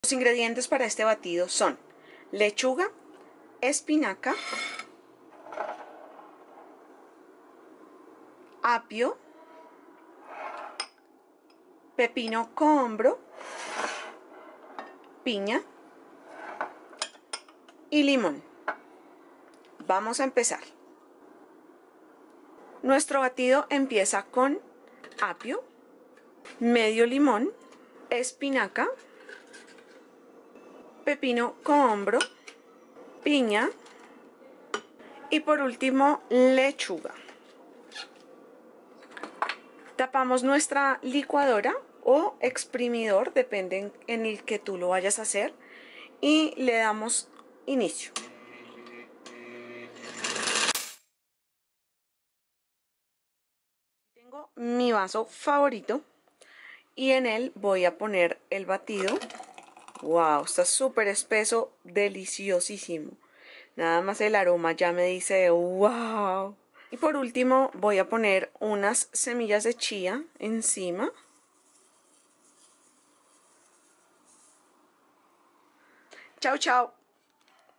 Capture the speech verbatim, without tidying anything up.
Los ingredientes para este batido son lechuga, espinaca, apio, pepino cohombro, piña y limón. Vamos a empezar. Nuestro batido empieza con apio, medio limón, espinaca, pepino cohombro, piña y por último lechuga. Tapamos nuestra licuadora o exprimidor, depende en el que tú lo vayas a hacer, y le damos inicio. Tengo mi vaso favorito y en él voy a poner el batido. Wow, está súper espeso, deliciosísimo. Nada más el aroma ya me dice wow. Y por último voy a poner unas semillas de chía encima. Chao, chao.